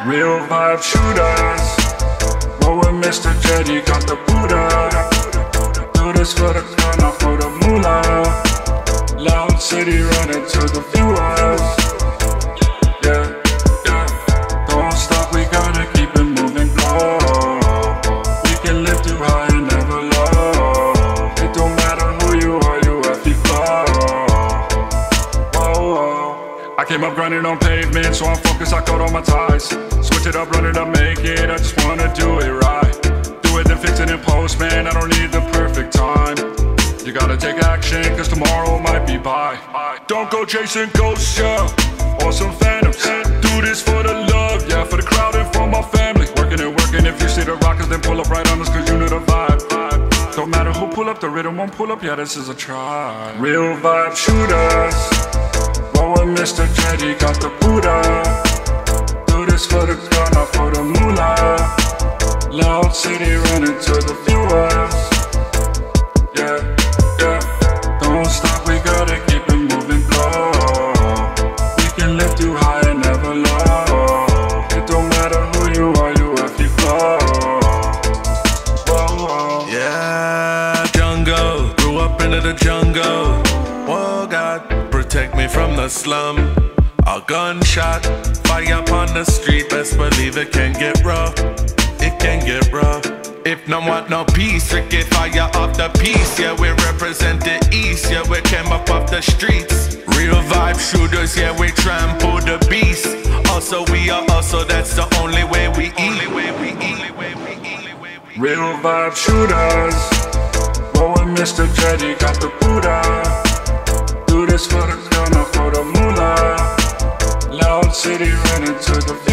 Real vibe shooters. Roll with Mr. Jetty, got the Buddha. Do this for the crown, not for the moolah. Loud city running to the viewers. Yeah, yeah. Don't stop, we gotta keep it moving, go. We can lift you high and never low. It don't matter who you are, you have to flow. Whoa, whoa. I came up grinding on pavement, so I'm focused, I cut all my ties. Switch it up, run it up, make it, I just wanna do it right. Do it, then fix it in post, man, I don't need the perfect time. You gotta take action, cause tomorrow might be by. Don't go chasing ghosts, yeah, or some phantoms. Do this for the love, yeah, for the crowd and for my family. Working and working, if you see the ROCKAZ, then pull up right on us, cause you know the vibe. Don't matter who pull up, the rhythm won't pull up, yeah, this is a try. Real vibe shooters. Roll with Mr. Jetty, got the Buddha. Do this for the crowd, not for the moolah. Loud city running to the viewers. Yeah, yeah. Don't stop, we gotta keep it moving, go. We can lift you high and never low. It don't matter who you are, you have to flow. Whoa, whoa. Yeah, jungle, grew up into the jungle. Whoa, God, protect me from the slum. A gunshot, fire up on the street, best believe it can get rough. It can get rough. If no want no peace, wicked fire off the peace. Yeah, we represent the east, yeah, we came up off the streets. Real vibe shooters, yeah, we trample the beast. Also, we are also, that's the only way we eat. Real vibe shooters. Roll with Mr. Jetty, got the Buddha. Do this for the crown, not for the moolah. Loud city running to the